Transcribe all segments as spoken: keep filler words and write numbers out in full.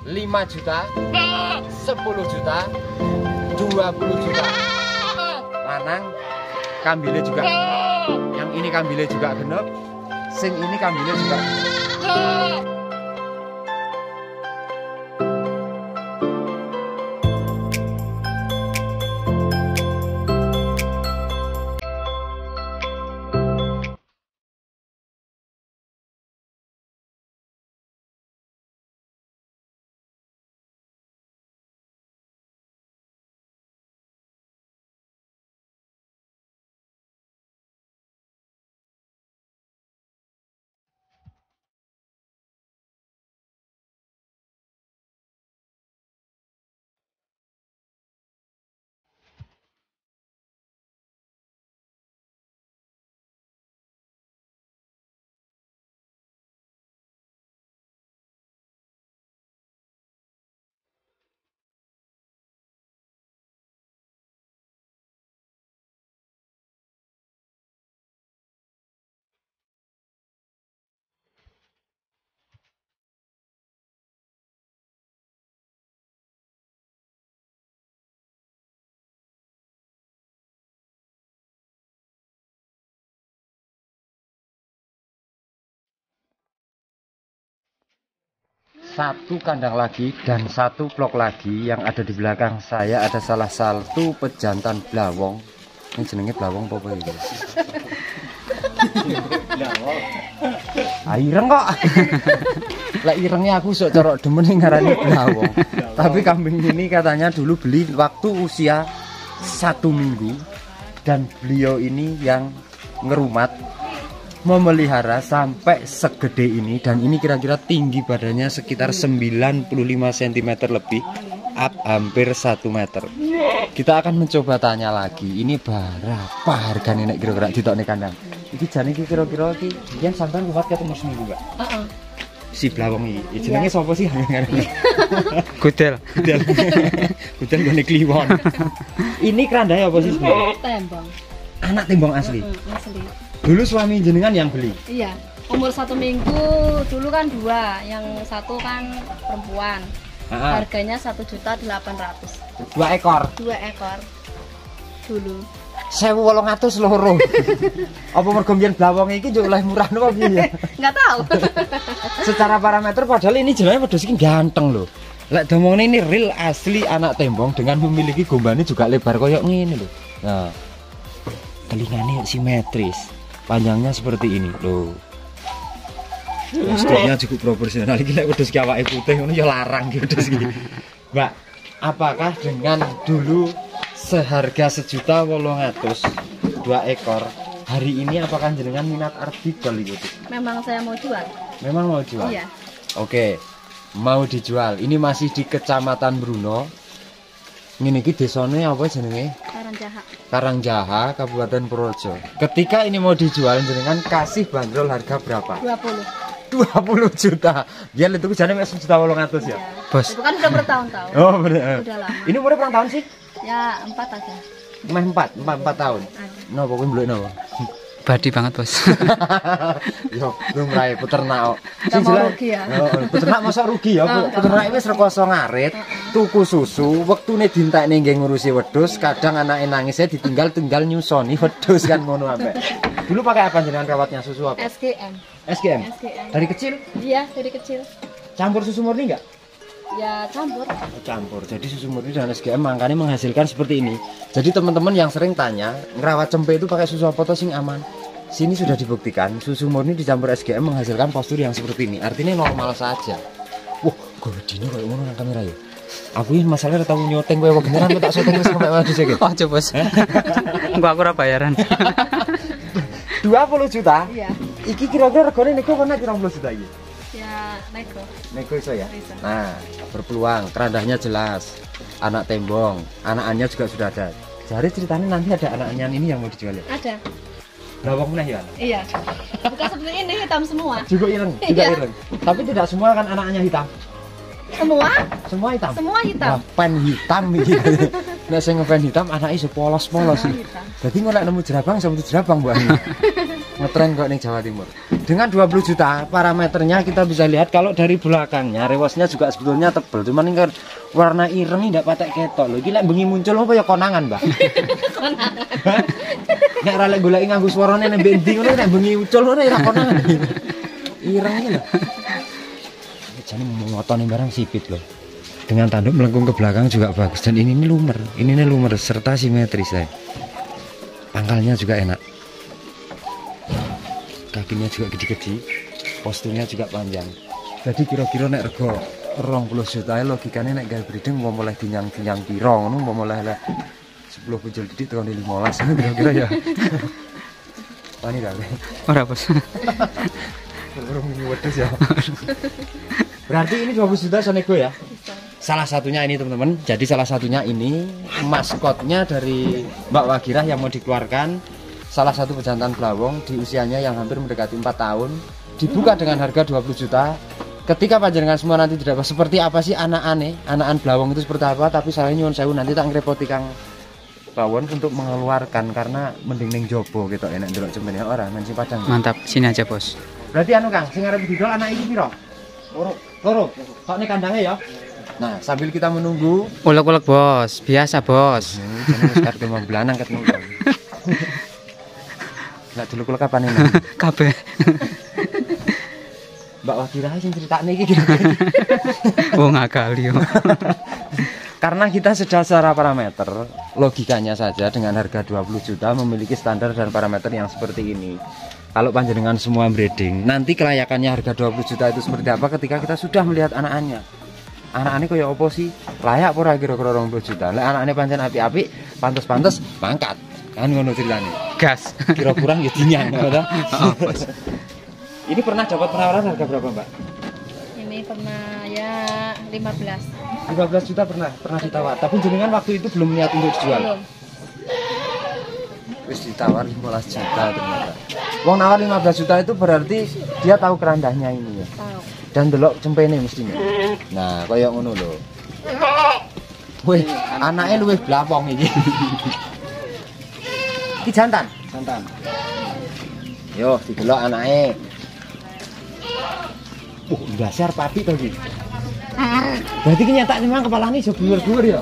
lima juta, sepuluh juta, dua puluh juta. Lanang kambile juga. Yang ini kambile juga genep. Sing ini kambile juga genep. Satu kandang lagi dan satu vlog lagi. Yang ada di belakang saya ada salah satu pejantan blawong. Ini jenenge blawong apa iki? Blawong. Ah ireng kok. Lah irengnya aku sok corok demen ngarani blawong. Tapi kambing ini katanya dulu beli waktu usia satu minggu. Dan beliau ini yang ngerumat memelihara sampai segede ini, dan ini kira-kira tinggi badannya sekitar sembilan puluh lima sentimeter lebih, up hampir satu meter. Kita akan mencoba tanya lagi, ini berapa harganya nek kira-kira ditokne kandang. Iki jane iki kira-kira iki yen sampean kuat ketemu seminggu enggak? Heeh. Si blawong iki jenenge sapa sih? Gudel. Gudel. Gudel gone kliwon. Ini kerandanya apa sih sebenarnya? Tembong. Anak tembong asli. Asli. Dulu suami jenengan yang beli? Iya, umur satu minggu dulu kan dua, yang satu kan perempuan. Aha. Harganya satu juta delapan ratus. Dua ekor? Dua ekor dulu. Sewu wolong atus loro. Apa mergo mbiyen blawong iki yo oleh murah napa piye? Enggak tahu. Secara parameter padahal ini jenenge wedhus iki ganteng lho. Lek domongane ini real asli anak tembong dengan memiliki gombane juga lebar koyok ngene lho. Nah. Telingane simetris. Panjangnya seperti ini loh. Struknya cukup proporsional. Iki lek wedhus ki awake putih ngono ya larang ki wedhus iki. Mbak, apakah dengan dulu seharga sejuta wolong atus dua ekor, hari ini apakah jenengan minat arep didol iki? Memang saya mau jual. Memang mau jual? Iya. Oke. Mau dijual. Ini masih di Kecamatan Bruno. Ngene iki desane apa jenenge? Karangjaha. Karangjaha, Kabupaten Purworejo. Ketika ini mau dijual, jenengan kasih bandrol harga berapa? dua puluh. dua puluh juta. Biar itu jane mek sejuta wolong atus ya. Bos. Itu kan udah bertahun-tahun. Oh, bener. Udah lama. Ini umurnya berapa tahun sih? Ya, empat aja. Meh empat, empat, empat tahun. Napa kuwi mblek napa? Badi banget, Bos. Yo, lumrahe peternak kok. Sing jelas rugi ya. Heeh, peternak mosok rugi ya. Peternak wis rekoso ngarit, tuku susu, wektune dintekne nggih ngurusi wedhus, kadang anake nangisnya ditinggal-tinggal nyusoni wedhus kan ngono ambek. Dulu pakai apa jenengan rawatnya, susu apa? S G M. S G M. S G M. Dari kecil? Iya, dari kecil. Campur susu murni enggak? Ya campur. Oh, campur. Jadi susu murni dan S G M makanya menghasilkan seperti ini. Jadi teman-teman yang sering tanya, ngerawat cempe itu pakai susu apa toh sing aman? Sini sudah dibuktikan susu murni dicampur S G M menghasilkan postur yang seperti ini. Artinya normal saja. Wah, gedine koyo ngono nang kamera ya. Aku ini masalahnya tahu nyoteng kowe beneran tak syuting wis sampai waduh iki. Oh, coba Bos. Engko aku ora bayaran. dua puluh juta? Iya. Iki kira-kira regane nego ana dua puluh juta iki. Ya, nego. Nego iso ya? Iso. Nah, berpeluang, kerandahnya jelas. Anak tembong, anakannya juga sudah ada. Jadi ceritanya nanti ada anaknya ini yang mau dijual ya? Ada. Blawong meneh ya? Iya. Bukan seperti ini, hitam semua. Juga ireng, juga Iya. ireng. Tapi tidak semua kan anaknya hitam. Semua? Semua hitam. Semua hitam. Wah, pen hitam iki. Nek sing ngepen hitam anake iso polos-polos iki. Dadi ngono lek nemu jerabang sama jerabang, Mbak. Ngetren kok ning Jawa Timur. Dengan dua puluh juta parameternya kita bisa lihat kalau dari belakangnya rewosnya juga sebetulnya tebel, cuman ini kan warna ireng ini tidak patek ketok loh. Gila bengi muncul apa ya konangan, Mbak? Nek ra lek goleki nganggo swarane nek endi ngono nek bengi muncul ngono ya konangan. Ireng iki lho. Jane ngotone barang sipit loh. Dengan tanduk melengkung ke belakang juga bagus dan ini ini lumer, ini ini lumer serta simetris ya. Pangkalnya juga enak. Kakinya juga gede-gede, posturnya juga panjang. Jadi kira-kira nek rego rong puluh juta logikanya nek gawe breeding mau mulai dinyang-dinyang piro ngono, mau mulai lah sepuluh punjul didik tahun lima belas kira-kira ya. Pani kali. Ora, Bos. Belum wedhus ya. Berarti ini dua puluh juta sonego ya? Salah satunya ini teman-teman. Jadi salah satunya ini maskotnya dari Mbak Wagirah yang mau dikeluarkan. Salah satu pejantan Blawong di usianya yang hampir mendekati empat tahun, dibuka dengan harga dua puluh juta. Ketika panjenengan semua nanti tidak seperti apa sih anak-ane, anakan Blawong itu seperti apa, tapi saya nyuwun sewu nanti tak ngrepoti Kang Bawon untuk mengeluarkan karena mending ning jobo gitu enak ndelok cemene ora men sing Padang. Mantap, sini aja, Bos. Berarti anu Kang, sing arep didol anak iki piro? Loro. Loro. Kok nek kandangnya ya? Nah, sambil kita menunggu Ulek-ulek, Bos. Biasa, Bos. Hmm, jenenge wis karep mau belanang ketemu. Lah dulu kula kapan ini? Kabeh. Mbak Wagirah sing critakne iki kira-kira. Wong akali yo. Karena kita sudah secara parameter, logikanya saja dengan harga dua puluh juta memiliki standar dan parameter yang seperti ini. Kalau panjenengan semua breeding, nanti kelayakannya harga dua puluh juta itu seperti apa ketika kita sudah melihat anak-anaknya. Anak-anaknya kaya apa sih? Layak ora kira-kira dua puluh juta. Lek anak-anaknya pancen apik-apik, pantes-pantes mangkat. Kan ngono ceritane. Gas. Kira kurang ya dinyang, ngono. Oh, Bos. Ini pernah dapat penawaran harga berapa, Mbak? Ini pernah ya lima belas. lima belas juta pernah, pernah ditawar. Tapi jenengan waktu itu belum niat untuk dijual. Belum. Wis ditawar lima belas juta ternyata. Wong nawar lima belas juta itu berarti dia tahu kerandahnya ini ya. Tahu. Dan delok cempene mestinya. Nah, kaya ngono lho. Wih, anaknya luwih blapong iki. Iki jantan, jantan. Yo, didelok anaknya. Uh, dasar papi to iki. Berarti kenyataan memang kepalanya iso bluwer-bluwer ya.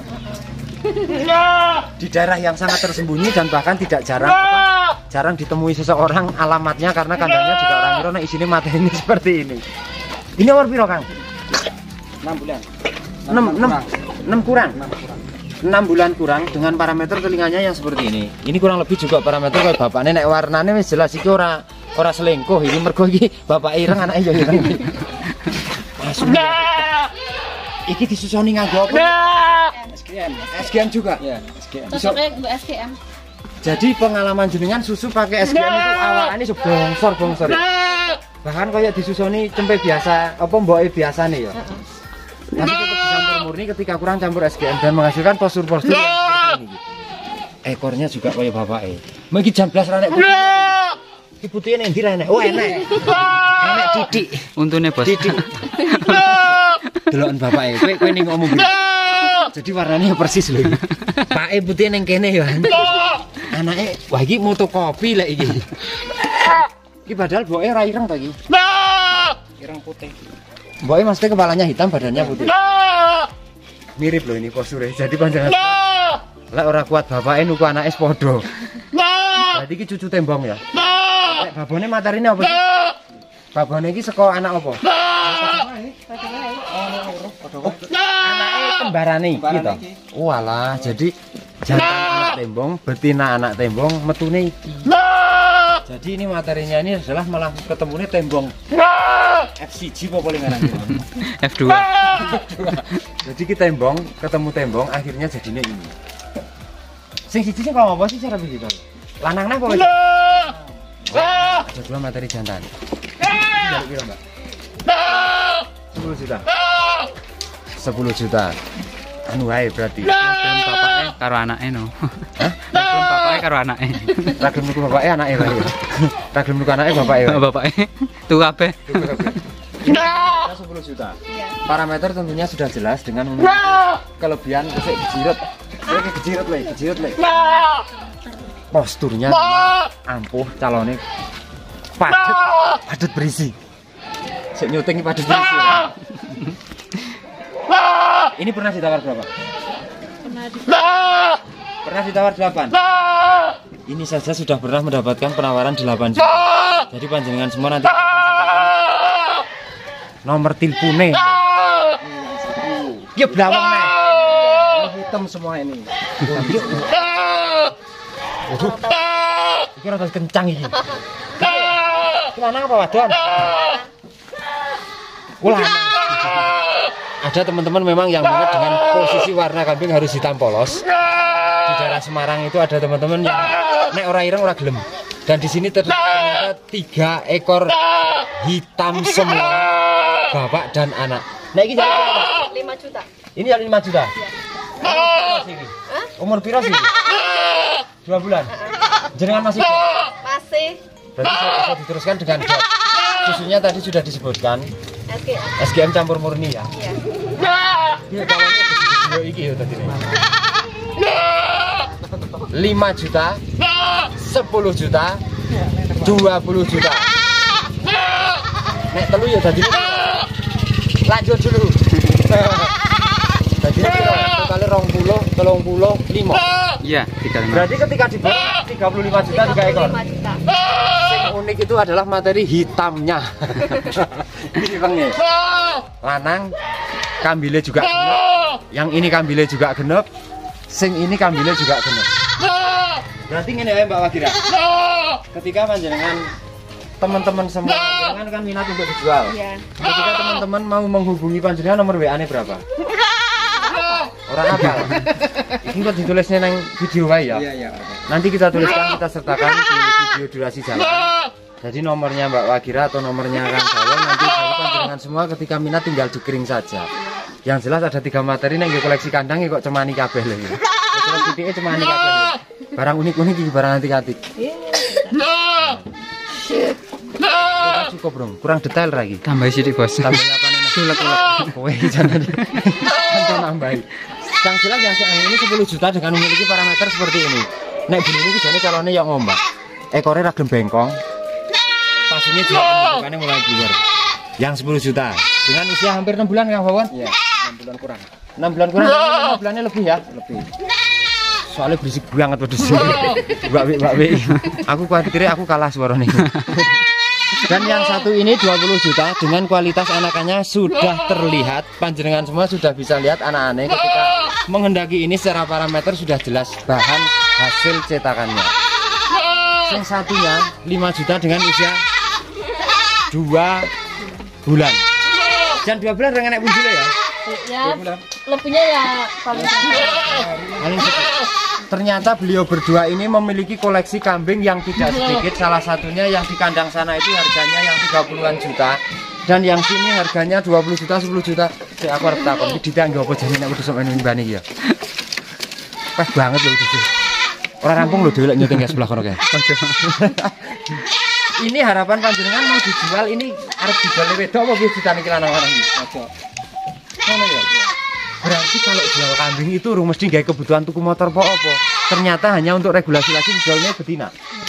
Di daerah yang sangat tersembunyi dan bahkan tidak jarang apa, jarang ditemui seseorang alamatnya karena kandangnya juga orang kira nek isine mateni seperti ini. Ini umur piro, Kang? enam bulan. enam, enam, enam kurang. enam bulan kurang dengan parameter telinganya yang seperti ini. Ini kurang lebih juga parameter kayak bapaknya nek warnane wis jelas iki ora ora selingkuh iki mergo iki bapak ireng anake yo ireng. Masuk. Iki disusoni nganggo apa? S G M. S G M juga. Ya, S G M. Cocoknya untuk S G M. Jadi pengalaman jenengan susu pakai S G M itu awalnya bongsor-bongsor. Bahkan kayak disusoni cempe biasa, apa mboke biasa nih ya. Tapi tetap dicampur murni ketika kurang campur S G M dan menghasilkan postur-postur yang seperti ini. Ekornya juga kayak bapake. Mau iki jam belas ra nek putih. Iki putihnya endi ra nek? Oh enek. Enek titik. Untune, Bos. Titik. Deloken bapake. Kowe kowe ning ngomong. Jadi warnanya persis lho iki. Pake putih ning kene ya. Anake wah iki moto kopi lek iki. Iki padahal boke ra ireng to iki. Ireng putih. Boke maksudnya kepalanya hitam, badannya putih. Mirip loh ini posture. Jadi panjangan. Lek ora kuat bapake nuku anake sepodo. Berarti iki cucu tembong ya. Lek babone matarine apa sih? Babone iki saka anak apa? Anake kembarane iki to. Walah, jadi jantan anak tembong, betina anak tembong, metune iki. Jadi ini materinya ini adalah malah ketemunya tembong F C G apa paling ngaran F dua. Jadi kita tembong, ketemu tembong, akhirnya jadinya ini. Sing siji sing kok apa sih cara begitu? Lanangnya apa? Ada dua materi jantan. Jadi kira Mbak? sepuluh juta. sepuluh juta. Anu wae berarti. Ragam bapake karo anake no. Hah? Ragam bapake karo anake. Ragam nuku bapake anake wae. Ragam nuku anake bapake wae. Bapake tuh kabeh. sepuluh juta. Iya. Parameter tentunya sudah jelas dengan memiliki kelebihan kesek gejirut. Oke, gejirut le, gejirut le. Posturnya ampuh, calonnya padet, padet berisi. Sik nyuting padet berisi. Kan? Ini pernah ditawar berapa? Pernah di Pernah ditawar delapan. Ini saja sudah pernah mendapatkan penawaran delapan juta. Jadi panjenengan semua nanti nomor tilpune. Ya blawang nih. Hitam semua ini. Waduh. Iki rada kencang iki. Iki lanang apa wadon? Ulah. Ada teman-teman memang yang minat dengan posisi warna kambing harus hitam polos. Di daerah Semarang itu ada teman-teman yang nek ora ireng ora gelem. Dan di sini ternyata tiga ekor hitam semua, bapak dan anak. Nah ini jadi berapa? lima juta. Ini jadi lima juta. Iya. Umur piro sih? Dua bulan. Jenengan masih Masih berarti saya bisa diteruskan dengan job. Susunya tadi sudah disebutkan S G M. S G M campur murni ya. Iya. Iya kawannya video iki ya tadi. lima juta, sepuluh juta, dua puluh juta. Nek telu ya tadi. Lanjut dulu. Tadi totalnya dua puluh, tiga puluh, lima. Iya, tiga puluh lima. Berarti ketika dibuat tiga puluh lima juta tiga ekor. lima juta. Yang unik itu adalah materi hitamnya. Ini irengnya. Lanang, kambile juga genep. Yang ini kambile juga genep. Sing ini kambile juga genep. Berarti ngene ya Mbak Wagira. Ketika panjenengan teman-teman semua panjenengan kan minat untuk dijual. Iya. Ketika teman-teman mau menghubungi panjenengan nomor W A-nya berapa? Orang apa? Ini kok ditulisnya nang video wae ya? Iya, iya. Nanti kita tuliskan, kita sertakan di video durasi jalan. Jadi nomornya Mbak Wagira atau nomornya Kang Bawon nanti dari panjenengan semua ketika minat tinggal dikirim saja. Yang jelas ada tiga materi nang koleksi kandang kok cemani kabeh lho. Terus titike cemani kabeh. Barang unik-unik iki barang antik-antik. Ya, cukup, Bro. Kurang detail lagi. Tambah sidik, Bos. Tambah apa nih? Sulek-sulek. Kowe jangan. Jangan nambahi. Yang jelas yang ini sepuluh juta dengan memiliki parameter seperti ini. Nek bunyi ini jane calone yang ngombak. Ekore ragem bengkong. Pastinya juga pembentukannya mulai keluar. Yang sepuluh juta dengan usia hampir enam bulan Kang Bawon? Iya, enam bulan kurang. enam bulan kurang, enam bulannya lebih ya? Lebih. Soalnya berisik banget wedhus. Mbak Wi, Mbak Wi. Aku khawatir aku kalah suara nih. Dan yang satu ini dua puluh juta dengan kualitas anakannya sudah terlihat. Panjenengan semua sudah bisa lihat anak-anaknya ketika menghendaki ini secara parameter sudah jelas bahan hasil cetakannya. Yang satunya lima juta dengan usia dua bulan. Dan dua bulan dengan naik punjule ya? Ya, lebihnya ya paling Paling sedikit. Ternyata beliau berdua ini memiliki koleksi kambing yang tidak sedikit. Salah satunya yang di kandang sana itu harganya yang tiga puluhan juta. Dan yang sini harganya dua puluh juta, sepuluh juta. Saya aku harus takut, ini ditangga apa jadi nak wedhus sama ini mbak nih ya. Pas banget loh wedhus. Orang rampung loh dhewe lek nyuting ya sebelah kono kae. Ini harapan panjenengan mau dijual ini arep dijual wedok apa wis ditaniki lanang orang iki? Ojo. Ngono ya. Berarti kalau jual kambing itu ru mesti gawe kebutuhan tuku motor po apa? Ternyata hanya untuk regulasi lagi jualnya betina.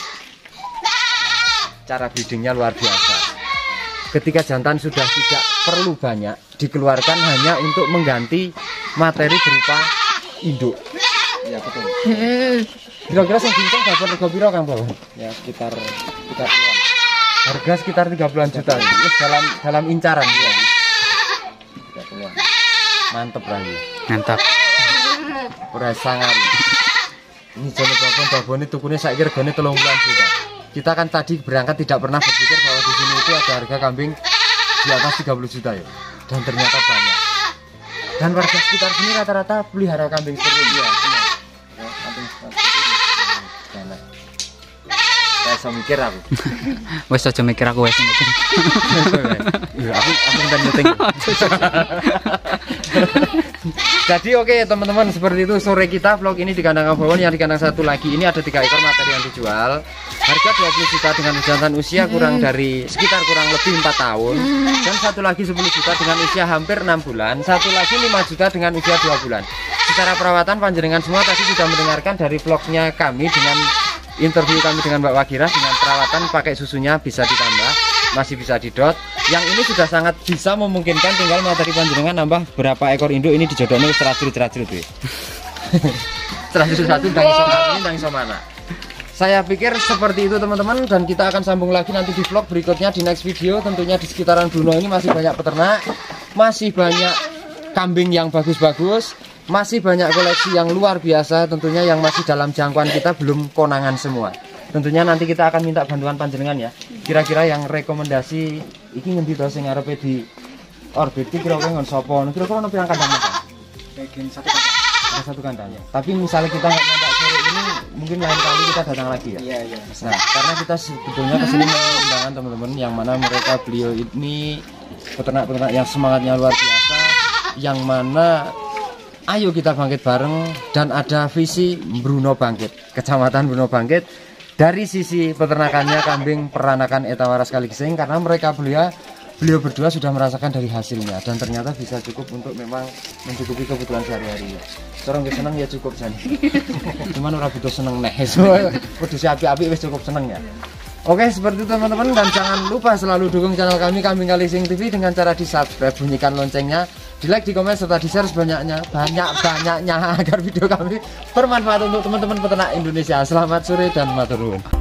Cara breedingnya luar biasa. Ketika jantan sudah tidak perlu banyak, dikeluarkan hanya untuk mengganti materi berupa induk. Iya, betul. Kira-kira sing bincang dapat rego piro Kang Bawon? Ya, sekitar tiga puluhan. Harga sekitar tiga puluhan juta. Ini dalam dalam incaran ya. tiga puluhan. Mantep lagi. Mantap. Ora sangar. Ini jane babon babone tukune saiki regane telung puluhan juta. Kita kan tadi berangkat tidak pernah berpikir bahwa di sini itu ada harga kambing di atas tiga puluh juta ya. Dan ternyata banyak. Dan warga sekitar sini rata-rata pelihara kambing seperti ini ya. Ya, kambing seperti ini. Jangan. Saya so mikir aku. Wes aja mikir aku wes mikir. Iya, aku aku minta nyuting. Jadi oke okay, teman-teman, seperti itu sore kita vlog ini di kandang Kang Bawon. Yang di kandang satu lagi ini ada tiga ekor materi yang dijual. Harga dua puluh juta dengan jantan usia kurang dari sekitar kurang lebih empat tahun. Dan satu lagi sepuluh juta dengan usia hampir enam bulan. Satu lagi lima juta dengan usia dua bulan. Secara perawatan panjenengan semua tadi sudah mendengarkan dari vlognya kami dengan interview kami dengan Mbak Wagira dengan perawatan pakai susunya bisa ditambah, masih bisa didot. Yang ini sudah sangat bisa memungkinkan, tinggal materi panjenengan nambah berapa ekor induk ini dijodohnya serajut-serajut tuh. Serajut satu dan iso ini dan iso mana. Saya pikir seperti itu teman-teman, dan kita akan sambung lagi nanti di vlog berikutnya di next video. Tentunya di sekitaran Bruno ini masih banyak peternak, masih banyak kambing yang bagus-bagus, masih banyak koleksi yang luar biasa tentunya yang masih dalam jangkauan kita, belum konangan semua. Tentunya nanti kita akan minta bantuan panjenengan ya. Kira-kira yang rekomendasi iki ngendi to sing arepe di orbit iki kira-kira ngon sapa? Kira-kira ono pirang kandang Mas? Bagian satu kandang. Ada satu kandang ya. Tapi misalnya kita nggak nyandak sore ini, mungkin lain kali kita datang lagi ya. Iya, iya. Nah, karena kita sebetulnya kesini undangan teman-teman yang mana mereka beliau ini peternak-peternak yang semangatnya luar biasa, yang mana ayo kita bangkit bareng, dan ada visi Bruno Bangkit, Kecamatan Bruno Bangkit. Dari sisi peternakannya kambing peranakan etawara sekali gesing, karena mereka beliau beliau berdua sudah merasakan dari hasilnya, dan ternyata bisa cukup untuk memang mencukupi kebutuhan sehari-hari. Orang yang seneng ya cukup sana. Cuman orang butuh seneng nih, semua kudu api-api wis cukup seneng ya. Oke, seperti itu teman-teman, dan jangan lupa selalu dukung channel kami Kambing Kalising T V dengan cara di subscribe, bunyikan loncengnya, di like, di komen, serta di share sebanyaknya, banyak-banyaknya agar video kami bermanfaat untuk teman-teman peternak Indonesia. Selamat sore dan matur nuwun.